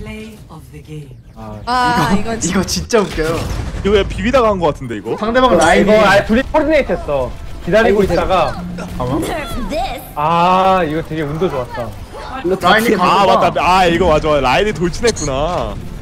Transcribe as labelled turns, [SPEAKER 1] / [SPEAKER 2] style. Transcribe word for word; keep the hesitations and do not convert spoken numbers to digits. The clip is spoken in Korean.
[SPEAKER 1] 아,
[SPEAKER 2] 아
[SPEAKER 1] 이거,
[SPEAKER 2] 이거 진-
[SPEAKER 1] 이거 진짜 웃겨요.
[SPEAKER 3] 이거 왜 비비다가 한 거 같은데 이거?
[SPEAKER 1] 상대방
[SPEAKER 4] 아
[SPEAKER 1] 라인이
[SPEAKER 4] 이거 아 둘이 코디네이트 했어. 기다리고 있다가 아 이거 되게 운도 좋았다.
[SPEAKER 1] 라인이
[SPEAKER 3] 아
[SPEAKER 1] 가서
[SPEAKER 3] 맞다. 아 이거 맞아. 라인이 돌진했구나.